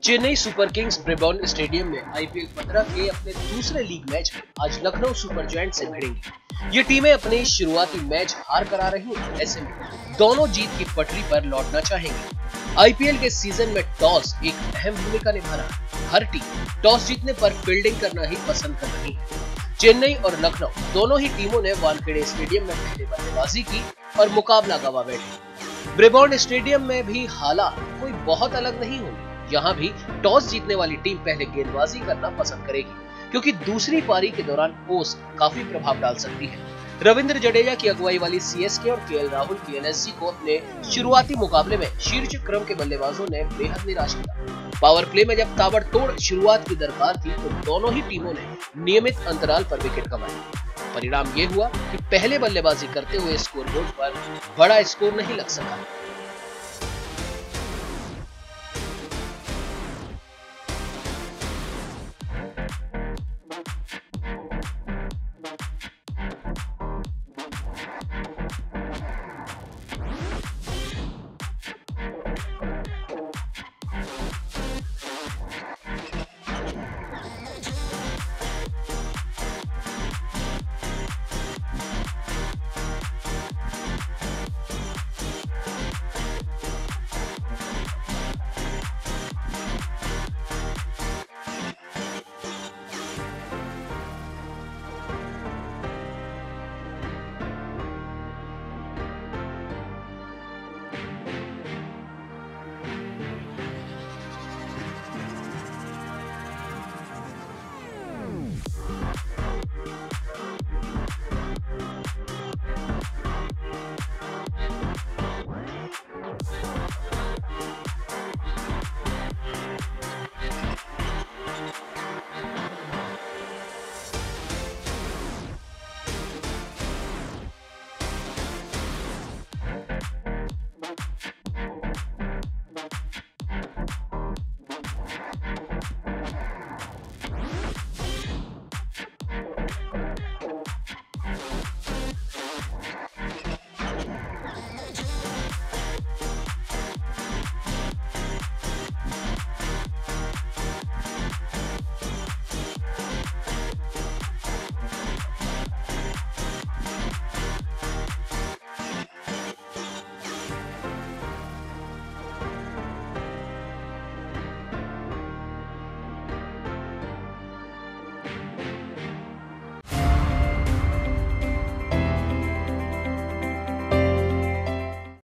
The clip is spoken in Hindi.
Chennai super kings Brabourne stadium में आईपीएल 15 के अपने दूसरे लीग मैच में आज लखनऊ सुपर जायंट्स से भिड़ेंगी। ये टीमें अपने शुरुआती मैच हार कर आ रही हैं, ऐसे में दोनों जीत की पटरी पर लौटना चाहेंगी। आईपीएल के सीजन में टॉस एक अहम भूमिका निभा रहा है। हर टीम टॉस जीतने पर फील्डिंग करना ही पसंद कर रही है। चेन्नई और लखनऊ दोनों ही टीमों ने वानखेड़े स्टेडियम में पहले बल्लेबाजी की और मुकाबला गंवा बैठी। ब्रिबॉर्न स्टेडियम में भी हालात कोई बहुत अलग नहीं होंगे। यहाँ भी टॉस जीतने वाली टीम पहले गेंदबाजी करना पसंद करेगी, क्योंकि दूसरी पारी के दौरान ओस काफी प्रभाव डाल सकती है। रविंद्र जडेजा की अगुवाई वाली सीएसके और केएल राहुल की एनएसजी को अपने शुरुआती मुकाबले में शीर्ष क्रम के बल्लेबाजों ने बेहद निराश किया। पावर प्ले में जब ताबड़तोड़ शुरुआत की दरकार थी तो दोनों ही टीमों ने नियमित अंतराल पर विकेट कमाए। परिणाम ये हुआ कि पहले बल्लेबाजी करते हुए स्कोरबोर्ड पर बड़ा स्कोर नहीं लग सका।